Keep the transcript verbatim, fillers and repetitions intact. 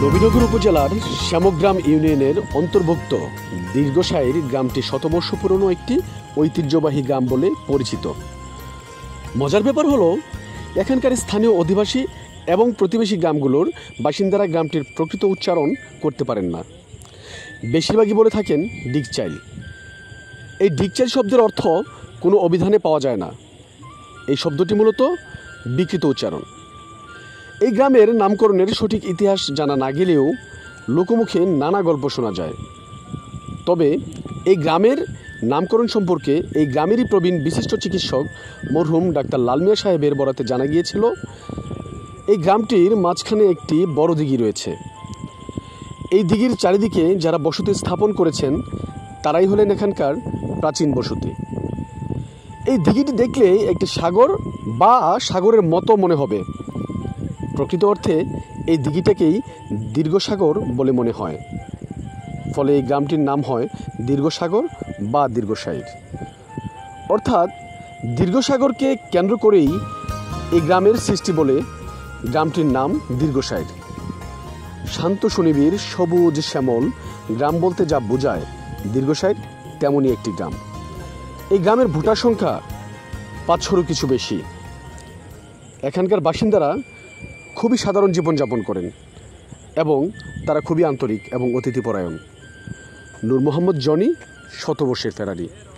নবীনগর উপজেলার শ্যামগ্রাম ইউনিয়নের অন্তর্ভুক্ত দীর্ঘসাইর গ্রামটি শতবর্ষ পুরনো একটি ঐতিহ্যবাহী গ্রাম বলে পরিচিত। মজার ব্যাপার হলো, এখানকার স্থানীয় অধিবাসী এবং প্রতিবেশী গ্রামগুলোর বাসিন্দারা গ্রামটির প্রকৃত উচ্চারণ করতে পারেন না। বেশিরভাগই বলে থাকেন ডিগচাইল। এই ডিগচাইল শব্দের অর্থ কোনো অভিধানে পাওয়া যায় না। এই শব্দটি মূলত বিকৃত উচ্চারণ। এই গ্রামের নামকরণের সঠিক ইতিহাস জানা না গেলেও লোকমুখে নানা গল্প শোনা যায়। তবে এই গ্রামের নামকরণ সম্পর্কে এই গ্রামেরই প্রবীণ বিশিষ্ট চিকিৎসক মরহুম ডাক্তার লাল মিয়া সাহেবের বরাতে জানা গিয়েছিল, এই গ্রামটির মাঝখানে একটি বড় দিঘি রয়েছে। এই দিঘির চারিদিকে যারা বসতি স্থাপন করেছেন তারাই হলেন এখানকার প্রাচীন বসতি। এই দিঘিটি দেখলে একটি সাগর বা সাগরের মতো মনে হবে। প্রকৃত অর্থে এই দিঘিটাকেই দীর্ঘসাগর বলে মনে হয়। ফলে এই গ্রামটির নাম হয় দীর্ঘসাগর বা দীর্ঘসাইর। অর্থাৎ দীর্ঘসাগরকে কেন্দ্র করেই এই গ্রামের সৃষ্টি বলে গ্রামটির নাম দীর্ঘসাইর। শান্ত সুনিবিড় সবুজ শ্যামল গ্রাম বলতে যা বোঝায়, দীর্ঘসাইর তেমনই একটি গ্রাম। এই গ্রামের ভোটার সংখ্যা পাঁচশোরও কিছু বেশি। এখানকার বাসিন্দারা খুবই সাধারণ জীবনযাপন করেন এবং তারা খুবই আন্তরিক এবং অতিথিপরায়ণ। নূর মোহাম্মদ জনি, শতবর্ষের ফেরারি।